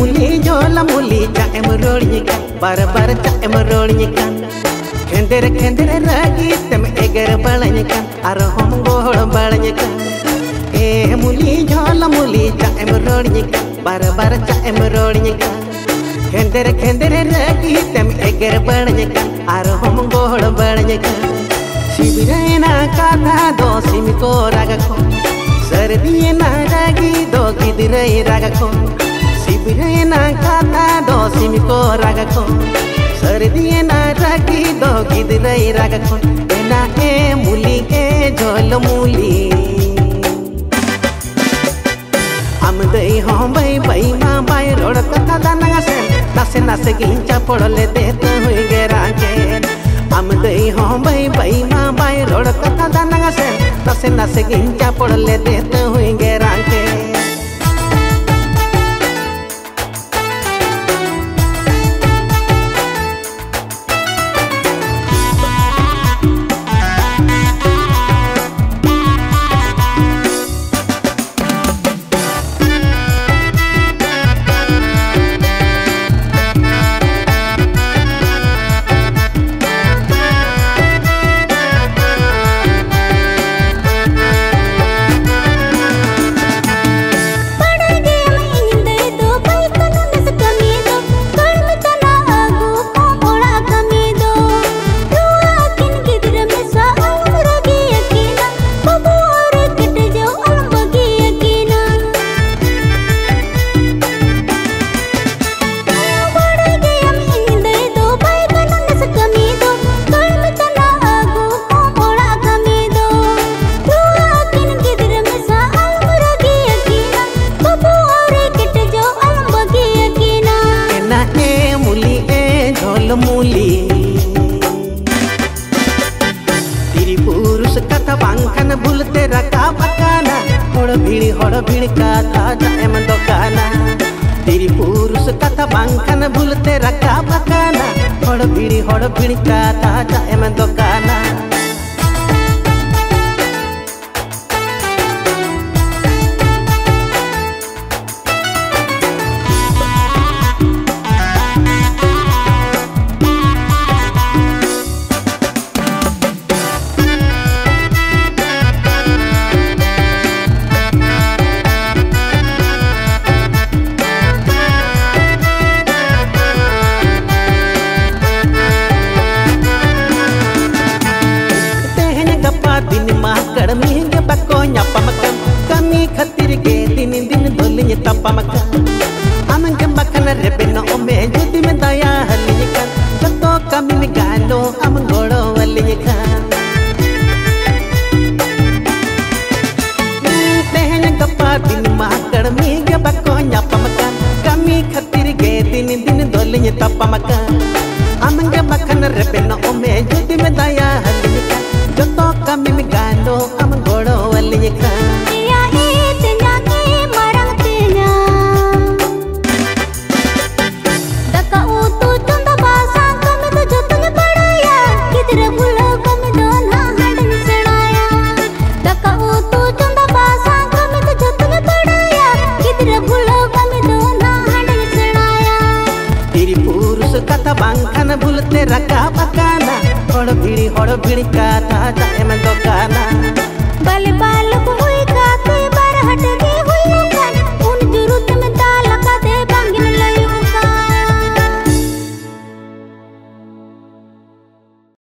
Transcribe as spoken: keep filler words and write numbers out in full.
मुली झोला मुली चाएम रोड़नी का बार बार चाएम रोड़नी का खेंदर खेंदर रागी तम एगर बड़नी का आर हम गोड़ बड़नी का ए मुली झोला मुली चाएम रोड़नी का बार बार चाएम रोड़नी का खेंदर खेंदर रागी तम एगर बड़नी का आर हम गोड़ बड़नी का शिबिरेना काथा दो सिम को राग को सर्दी ना रागी दो गिदरे राग को शिबिरेना काथा दो सिम को राग को सर्दी ना रागी दो गिदरे राग को एना ए मुली ए झोल मुली आम दई हम बाई बाई मा बाई रोड कथा दाना से नासे नासे गिंचा पड़ले देत हुई गे रांके आम दई हम बाई बाई मा बाई रोड कथा दाना से नासे नासे गिंचा पड़ले देत हुई गे रांके मुली तिरी पुरुष कथा बांखन भूलते रखा पकाना होड़ भीड़ होड़ भीड़ कथा जाएम दोकाना तिरी पुरुष कथा बांखन भूलते रखा पकाना होड़ भीड़ होड़ भीड़ कथा जाएम दोकाना दिन माह कड़मी के बको न्यापमकन कमी खतिर के दिन दिन दोलिए तपमकन आमंगे मखन रेबेन ओमे जुदी में दया हलिए कन जतो कमी में गालो आम गोड़ो वलिए खान तेहन गप्पा दिन माह कड़मी के बको न्यापमकन कमी खतिर के दिन दिन दोलिए तपमकन आमंगे मखन रेबेन ओमे जुदी में दया हलिए कन जतो कमी में गालो आम गोड़ो वलिए खान कथा बांखन भूलते रखा पकाना होड़ भीड़ होड़ भीड़ कथा जाएम दोकाना